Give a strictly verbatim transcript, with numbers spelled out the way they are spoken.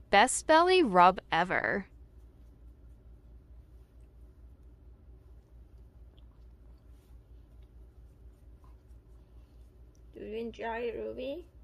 Best belly rub ever. Do you enjoy it, Ruby?